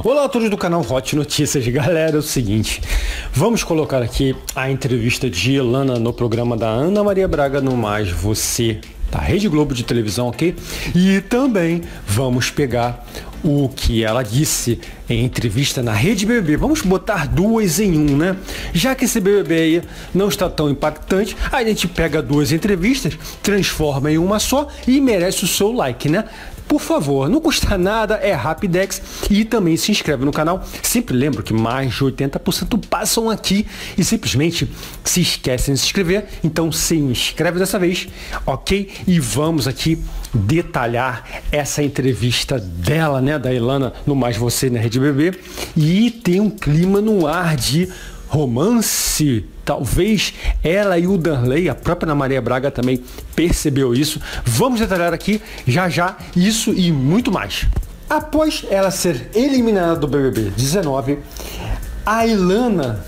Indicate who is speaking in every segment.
Speaker 1: Olá a todos do canal Hot Notícias. Galera, é o seguinte, vamos colocar aqui a entrevista de Elana no programa da Ana Maria Braga no Mais Você, da Rede Globo de televisão, ok? E também vamos pegar o que ela disse em entrevista na Rede BBB. Vamos botar duas em um, né? Já que esse BBB aí não está tão impactante, a gente pega duas entrevistas, transforma em uma só e merece o seu like, né? Por favor, não custa nada, é Rapidex, e também se inscreve no canal. Sempre lembro que mais de 80% passam aqui e simplesmente se esquecem de se inscrever, então se inscreve dessa vez, ok? E vamos aqui detalhar essa entrevista dela, né, da Elana no Mais Você, na Rede BBB, e tem um clima no ar de romance. Talvez ela e o Darley, a própria Ana Maria Braga também percebeu isso. Vamos detalhar aqui já já isso e muito mais. Após ela ser eliminada do BBB 19, a Elana,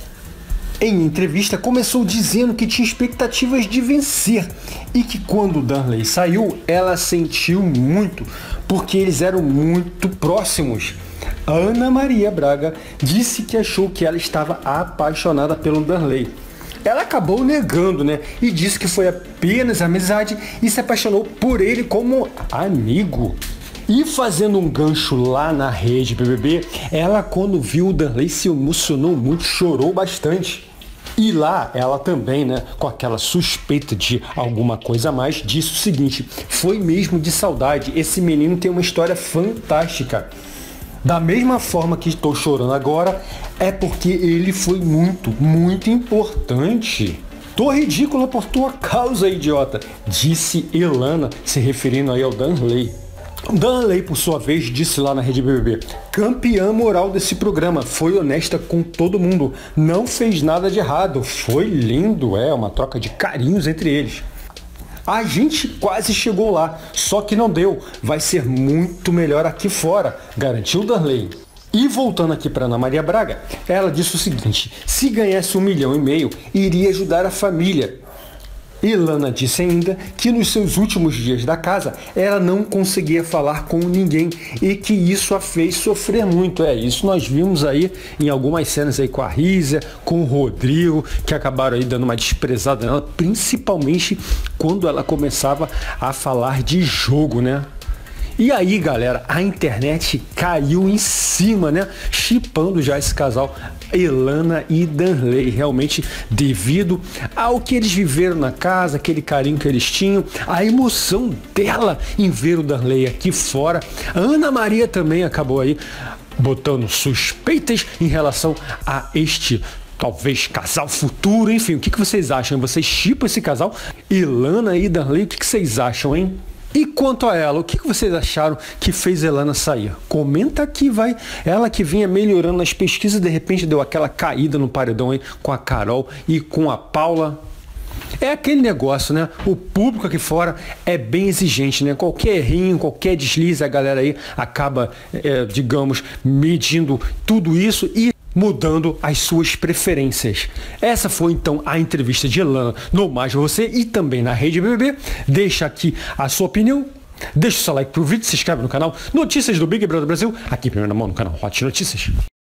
Speaker 1: em entrevista, começou dizendo que tinha expectativas de vencer e que quando o Darley saiu, ela sentiu muito, porque eles eram muito próximos. A Ana Maria Braga disse que achou que ela estava apaixonada pelo Darley. Ela acabou negando, né? E disse que foi apenas amizade e se apaixonou por ele como amigo. E fazendo um gancho lá na Rede BBB, ela, quando viu o Darley, se emocionou muito, chorou bastante. E lá ela também, né, com aquela suspeita de alguma coisa a mais, disse o seguinte: foi mesmo de saudade, esse menino tem uma história fantástica. Da mesma forma que estou chorando agora, é porque ele foi muito, muito importante. Tô ridícula por tua causa, idiota, disse Elana, se referindo aí ao Darley. Darley, por sua vez, disse lá na Rede BBB: campeã moral desse programa, foi honesta com todo mundo, não fez nada de errado, foi lindo, uma troca de carinhos entre eles. A gente quase chegou lá, só que não deu. Vai ser muito melhor aqui fora, garantiu Darley. E voltando aqui para Ana Maria Braga, ela disse o seguinte: se ganhasse 1,5 milhão, iria ajudar a família. Elana disse ainda que nos seus últimos dias da casa, ela não conseguia falar com ninguém e que isso a fez sofrer muito. Isso nós vimos aí em algumas cenas aí com a Rízia, com o Rodrigo, que acabaram aí dando uma desprezada nela, principalmente quando ela começava a falar de jogo, né? E aí, galera, a internet caiu em cima, né? Shippando já esse casal, Elana e Darley, realmente devido ao que eles viveram na casa, aquele carinho que eles tinham, a emoção dela em ver o Darley aqui fora. A Ana Maria também acabou aí botando suspeitas em relação a este talvez casal futuro, enfim. O que vocês acham? Vocês shippam esse casal? Elana e Darley, o que vocês acham, hein? E quanto a ela, o que vocês acharam que fez Elana sair? Comenta aqui, vai. Ela que vinha melhorando nas pesquisas, de repente deu aquela caída no paredão aí com a Carol e com a Paula. É aquele negócio, né? O público aqui fora é bem exigente, né? Qualquer errinho, qualquer deslize, a galera aí acaba, digamos, medindo tudo isso e mudando as suas preferências. Essa foi então a entrevista de Elana no Mais Você e também na Rede BBB. Deixa aqui a sua opinião, deixa o seu like pro vídeo, se inscreve no canal Notícias do Big Brother Brasil, aqui primeiro na mão no canal Hot Notícias.